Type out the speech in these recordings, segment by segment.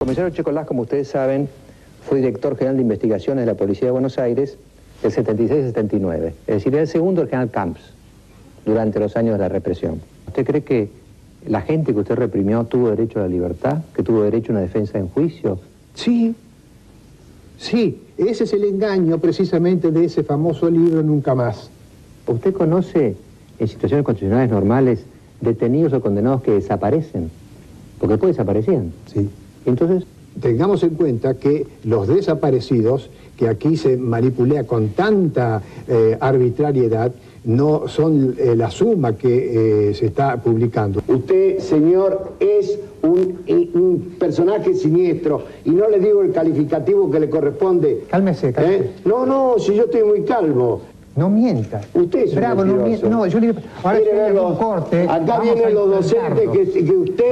comisario Checolás, como ustedes saben, fue director general de investigaciones de la Policía de Buenos Aires del 76 al 79. Es decir, era el segundo del general Camps durante los años de la represión. ¿Usted cree que la gente que usted reprimió tuvo derecho a la libertad? ¿Que tuvo derecho a una defensa en juicio? Sí, sí, ese es el engaño precisamente de ese famoso libro Nunca Más. ¿Usted conoce en situaciones constitucionales normales detenidos o condenados que desaparecen? Porque después desaparecían. Sí. Entonces, tengamos en cuenta que los desaparecidos, que aquí se manipula con tanta arbitrariedad, no son la suma que se está publicando. Usted, señor, es un personaje siniestro, y no le digo el calificativo que le corresponde. cálmese, cálmese. No, si yo estoy muy calmo. No mienta. Usted es un bravo, no mentiroso. mienta. No, yo le... Ahora Mire, estoy en un corte. acá vienen los docentes que usted,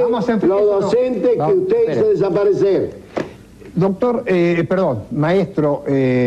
hizo desaparecer. Doctor, perdón, maestro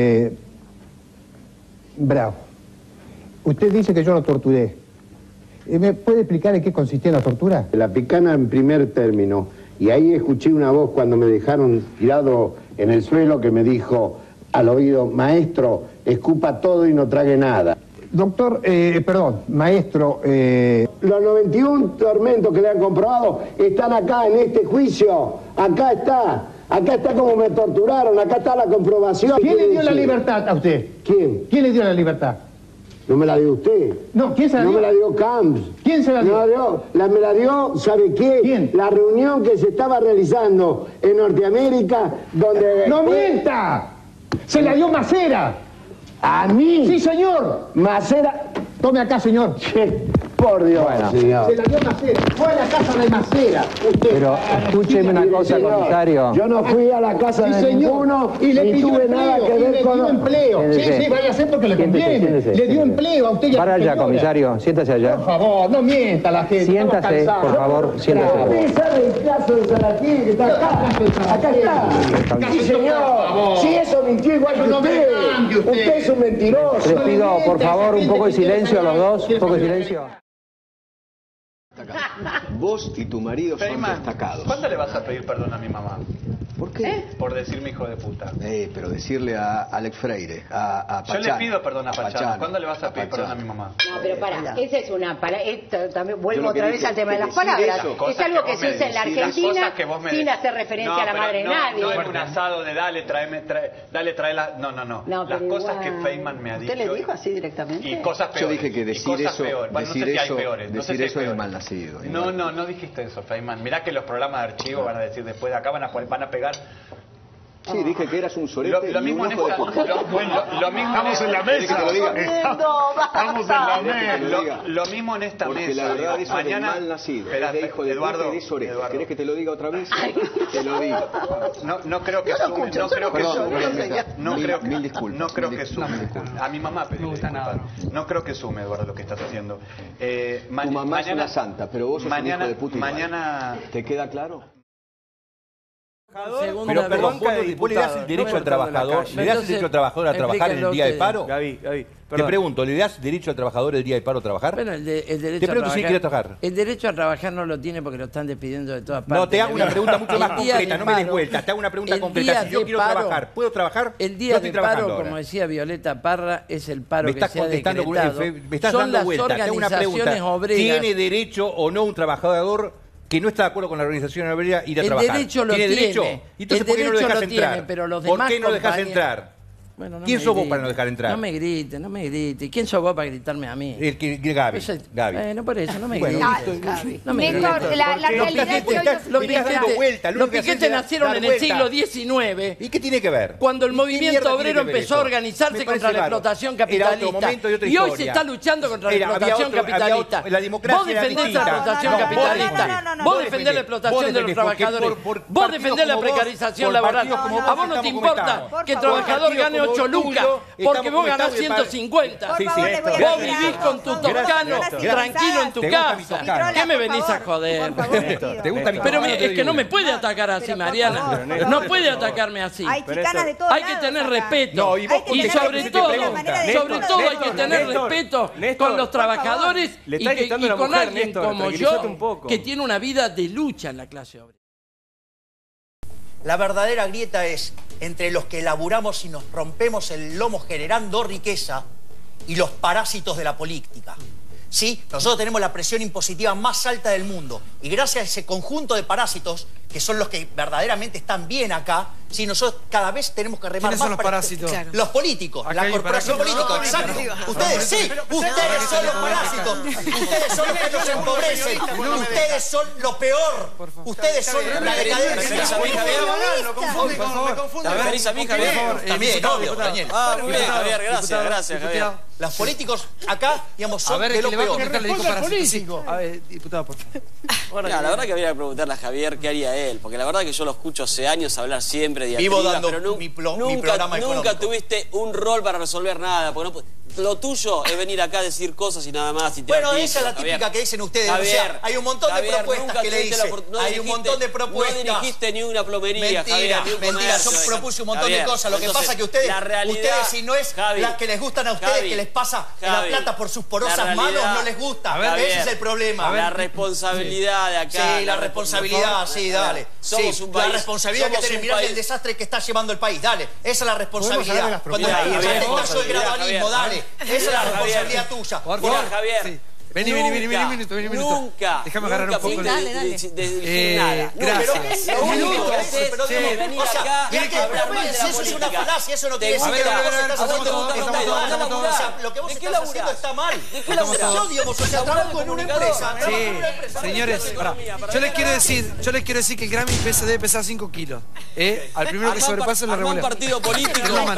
Bravo, usted dice que yo lo torturé. ¿Me puede explicar en qué consistía la tortura? La picana en primer término, y ahí escuché una voz cuando me dejaron tirado en el suelo que me dijo al oído: maestro, escupa todo y no trague nada. Doctor, perdón, maestro... Los 91 tormentos que le han comprobado están acá en este juicio. Acá está como me torturaron, acá está la comprobación. ¿Quién le dio la libertad a usted? ¿Quién? ¿Quién le dio la libertad? No me la dio usted. No, ¿quién se la dio? No me la dio Camps. ¿Quién se la dio? Me la dio, ¿sabe qué? ¿Quién? La reunión que se estaba realizando en Norteamérica, donde... ¡No mienta! ¡Se la dio Macera! ¿A mí? ¡Sí, señor! Macera... Tome acá, señor. Por Dios, señor. Se la dio Macera. Fue a la casa de Macera. Usted. Pero escúcheme una cosa, señor, comisario. Yo no fui a la casa de señor. ninguno Y le ni pidió tuve empleo, nada que ver y le con... dio empleo. Sí, vaya a ser porque le conviene. Siéntese, le dio empleo a usted y a Para su allá, señora. comisario. Siéntase allá. Por favor, no mienta la gente. Siéntase, Estamos por cansados. favor, siéntase. ¿Usted sabe el caso de Zaratín que está acá? Acá está. Sí, señor. Sí, eso mintió igual que No me usted. cambie usted. Usted es un mentiroso. Les pido, por favor, un poco de silencio a los dos. Un poco de silencio. Vos y tu marido son Feynman, destacados. ¿cuándo le vas a pedir perdón a mi mamá? ¿Por qué? Por decirme hijo de puta. Pero decirle a Alex Freire, a Yo Pachano. le pido perdón a Pachano. ¿Cuándo le vas a pedir perdón a mi mamá? No, pero para, esa es una esto también vuelvo Yo lo que otra vez dije al tema de es las decir palabras. eso, Es algo que se usa en la Argentina sin hacer referencia a la madre de nadie. No en un asado de dale, trae la... No. Las cosas que Feynman me ha dicho... ¿Usted le dijo así directamente? Y cosas peores. Yo dije que decir eso, decir eso es malnacido. No dijiste eso, Feynman. Mirá que los programas de archivo van a decir después de acá van a pegar... Sí, dije que eras un sorete Lo mismo en esta... Lo mismo Estamos en la mesa. Estamos en la mesa. Lo mismo en esta Porque mesa. la verdad eso Mañana... es de mal nacido. Espera, Es de hijo de Eduardo, puta y de sorete. Eduardo. ¿Querés que te lo diga otra vez? Te lo digo. No creo que sume. No creo que sume. Mil disculpas. No creo que sume. Mil disculpas. A mi mamá pedirle disculpas. No creo que sume, Eduardo, lo que estás haciendo. Tu mamá es una santa, pero vos sos un hijo de puta igual. Mañana... ¿Te queda claro? Pero perdón, ¿vos le das el derecho al trabajador? ¿Le das el derecho al trabajador a trabajar en el día de paro? Gaby, Te pregunto, ¿le das derecho al trabajador el día de paro a trabajar? Bueno, el derecho Te pregunto si quiere trabajar. El derecho a trabajar no lo tiene porque lo están despidiendo de todas partes. No, te hago una pregunta mucho más El día concreta, de no me des paro, vueltas, te hago una pregunta el concreta. día Si yo de quiero paro, trabajar, ¿puedo trabajar? El Yo día estoy de paro, trabajando como ahora. decía Violeta Parra, es el paro Me que estás se ha contestando, decretado. me estás Son dando las vueltas. Te hago una pregunta. organizaciones obreras. ¿Tiene derecho o no un trabajador que no está de acuerdo con la organización obrera ir a El trabajar? derecho lo ¿Tiene derecho? tiene. Entonces, El ¿por qué no lo derecho dejas lo tiene, entrar? pero los ¿Por demás qué no lo dejas compañeros- entrar? Bueno, no ¿Quién me sos vos grite, para no dejar entrar? No me grite, no me grite. ¿Quién sos vos para gritarme a mí? Gaby. Gaby. Bueno, por eso, no me Bueno, grite. No me Néstor, grite. la realidad es que hoy Los Estás dando piquetes, vueltas, lo los único que haces piquetes es nacieron dar en el vueltas. siglo XIX. ¿Y qué tiene que ver? Cuando el ¿Y qué mierda movimiento tiene obrero que ver empezó a eso? organizarse Me contra parece la bárbaro. explotación Era otro capitalista. momento y otra Y hoy se historia. está luchando contra la Había explotación otro- capitalista. la democracia Vos era defendés la distinta. explotación No, capitalista. no, Vos vos defendés la explotación de los defendés, porque trabajadores. por Vos partidos defendés la como vos, precarización por laboral. partidos como vos, A vos no te estamos como importa estamos. que el Por trabajador partidos gane como 8 tuyo, lucas porque estamos vos como ganás estamos y 150. Sí, Por sí. favor, les voy a Vos pedir vivís algo. con tu Gracias, toscano gracias. tranquilo en tu ¿Te gusta mi casa. toscano? ¿Qué me Por venís a favor, joder? por favor, pido. ¿Te gusta mi Pero toscano? es que no me puede atacar así, Pero por Mariana. favor. No puede atacarme así. Hay chicanas de todos Hay que lados tener acá. respeto. No, y vos Hay que Y tener sobre respeto todo, de la manera de sobre decirlo. todo hay que tener Néstor, respeto Néstor, con los por trabajadores Le y está gritando la con mujer, alguien Néstor, como tranquilízate yo un poco. que tiene una vida de lucha en la clase obrera. La verdadera grieta es entre los que laburamos y nos rompemos el lomo generando riqueza y los parásitos de la política. ¿Sí? Nosotros tenemos la presión impositiva más alta del mundo y gracias a ese conjunto de parásitos, que son los que verdaderamente están bien acá, ¿sí? Nosotros cada vez tenemos que remar más. ¿Quiénes son los parásitos? Claro. Los políticos, Acá la corporación política, exacto. Ustedes sí, ustedes son los parásitos, ustedes son los que nos empobrecen, ustedes son lo peor, ustedes son la decadencia. Lo confunde con... ¿Te referís a mí, Javier? También, obvio, Daniel. Muy bien, Javier, gracias, Javier. Los políticos acá, digamos, son de lo peor. A ver, diputado, por favor. La verdad que habría que preguntarle a Javier qué haría él, porque la verdad que yo lo escucho hace años hablar siempre de vivo dando pero mi programa económico. Nunca tuviste un rol para resolver nada, porque lo tuyo es venir acá a decir cosas y nada más. Y bueno, esa es la típica que dicen ustedes. Javier, o sea, hay un montón de propuestas que le hice. Hay un montón de propuestas. No dirigiste ni una plomería, mentira, Javier, ni un mentira. Yo comercio, propuse un montón de cosas. Lo que pasa es que ustedes, si no es las que les gustan a ustedes, que les pasa la plata por sus porosas manos, no les gusta. Ese es el problema. La responsabilidad de acá. Sí, la responsabilidad, sí, dale. Somos un país. La responsabilidad que tenés, mirá el desastre que está llevando el país, dale. Esa es la responsabilidad. Cuando ya te estalló el gradualismo, dale. Esa es la responsabilidad tuya. Por favor, Javier. Vení un minuto. Nunca. Déjame agarrar un poco de nada. Gracias. Lo único que haces es venir acá y hablar mal de la eso es una política. falacia, eso no quiere decir que lo que vos estás haciendo está mal. Yo, digamos, o sea, trabajo en una empresa. Señores, yo les quiero decir que el Grammy debe pesar 5 kilos. Al primero que sobrepase la revuelve. Un partido político.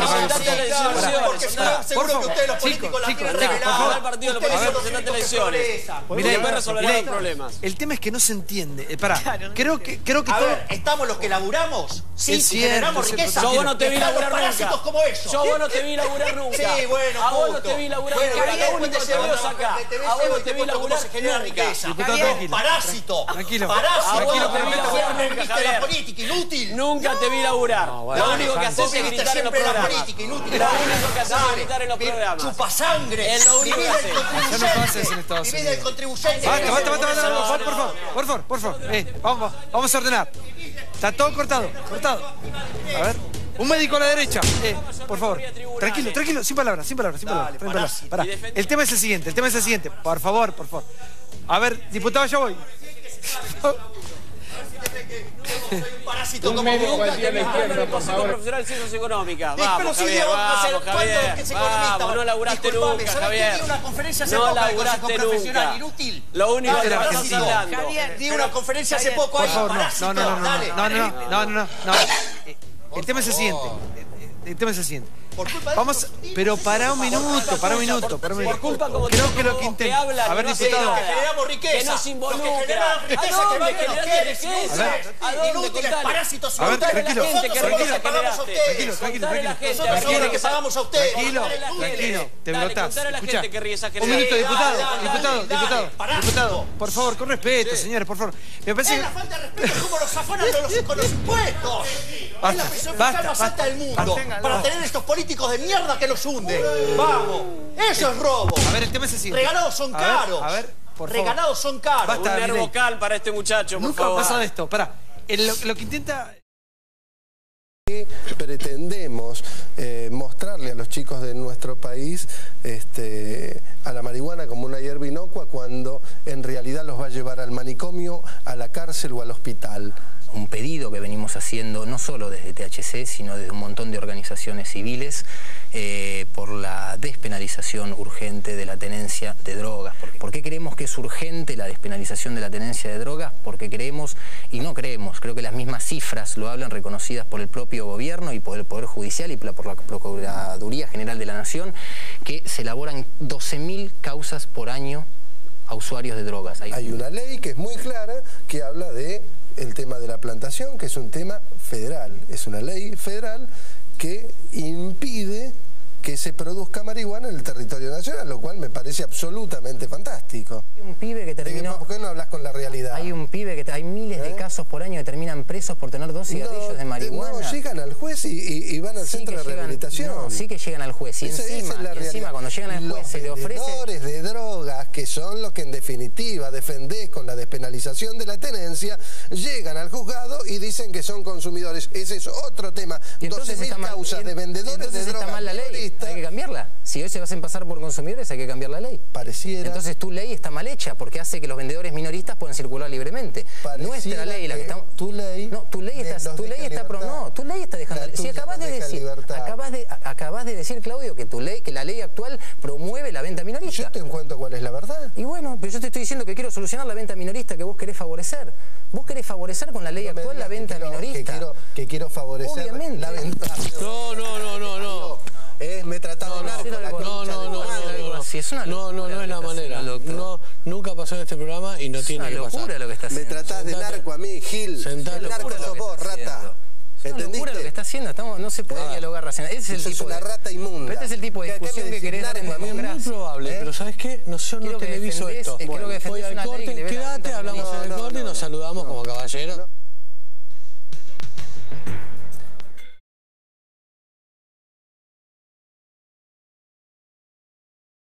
Seguro que ustedes los políticos la tienen revelada. Partido representante de la elección. Mirá, después resolverán los problemas. El tema es que no se entiende. Creo que a ver, estamos los que laburamos, sí, generamos riqueza. Yo vos no te vi laburar nunca. Como eso. Yo vos no te vi laburar nunca. Sí, bueno, a vos no te vi laburar nunca. Lo único que te veo acá. A vos no te vi laburar nunca. Parásito. Tranquilo. A vos no te vi laburar nunca, Javier. Política, inútil. Nunca te vi laburar. Lo único que haces es gritar en los programas. Lo único que haces es gritar en los programas. Chupasangre. Es lo único que haces. Ya no pasa eso en Estados Unidos. Del contribuyente. Basta. Por favor. Vamos a ordenar. Está todo cortado. A ver. Un médico a la derecha. Por favor. Tranquilo. Sin palabras. Pará. El tema es el siguiente. Por favor. A ver, diputado, ya voy. Parásito como nunca te vi profesional de ciencias económicas. Vamos, Javier, vamos, no laburaste nunca, Javier. No laburaste nunca. Lo único que estás hablando. Di una conferencia hace poco ahí. No. El tema es el siguiente. Vamos, pero para un minuto. Por culpa como creo que lo que intenta. A ver, diputado. Que generamos riqueza. Que nos involucra. ¿A dónde generás riqueza? ¿A dónde? Parásitos. A ver, tranquilo. Tranquilo. Que pagamos a ustedes. Tranquilo. Te brotás. Escuchá. Un minuto, diputado. Por favor, con respeto, señores, por favor. Me parece que... Es la falta de respeto como los afanan con los impuestos. Es la presión fiscal más alta del mundo. Para tener estos políticos de mierda que nos hunden. Vamos. Eso es robo. A ver, el tema es el siguiente. Regalados son caros. A ver, por favor. Regalados son caros. Basta, un nervocal para este muchacho, por Nunca favor. ha pasado esto. Pará. Lo que intenta... Pretendemos mostrarle a los chicos de nuestro país a la marihuana como una hierba inocua cuando en realidad los va a llevar al manicomio, a la cárcel o al hospital. Un pedido que venimos haciendo no solo desde THC, sino desde un montón de organizaciones civiles por la despenalización urgente de la tenencia de drogas. ¿Por qué creemos que es urgente la despenalización de la tenencia de drogas? Porque creemos, y no creemos, creo que las mismas cifras lo hablan, reconocidas por el propio gobierno y por el Poder Judicial y por la Procuraduría General de la Nación, que se elaboran 12.000 causas por año a usuarios de drogas. Hay una ley que es muy clara que habla de el tema de la plantación, que es un tema federal. Es una ley federal que impide que se produzca marihuana en el territorio nacional, lo cual me parece absolutamente fantástico. Hay un pibe que terminó... ¿Por qué no hablas con la realidad? Hay un pibe que... Hay miles de casos por año que terminan presos por tener 2 cigarrillos de marihuana. No, llegan al juez y van al centro de rehabilitación. No, sí que llegan al juez. Y encima cuando llegan al juez se le ofrece... Los vendedores de drogas, que son los que en definitiva defendés con la despenalización de la tenencia, llegan al juzgado y dicen que son consumidores. Ese es otro tema. 12.000 causas de vendedores de drogas. Está mal la ley, hay que cambiarla. Si hoy se hacen pasar por consumidores, hay que cambiar la ley. Pareciera. Entonces tu ley está mal hecha porque hace que los vendedores minoristas puedan circular libremente. Nuestra ley, la que estamos... Tu ley... No, tu ley está dejando... Si acabas de decir, Claudio, que la ley actual promueve la venta minorista. Yo te encuentro cuál es la verdad. Y bueno, pero yo te estoy diciendo que quiero solucionar la venta minorista que vos querés favorecer. Vos querés favorecer con la ley actual la venta minorista. Que quiero favorecer la venta. No. Me trataba de narco. No es la manera. Nunca pasó en este programa y no tiene que pasar. Lo que está haciendo. Me tratás de narco a mí, Gil. El narco sos vos, rata. Es una locura lo que está haciendo, no se puede dialogar racional. Ese es el tipo una rata inmunda. Pero este es el tipo de discusión que querés dar en democracia. Es muy probable, pero ¿sabes qué? Yo no televiso esto. Voy al corte, quédate, hablamos en el corte y nos saludamos como caballeros.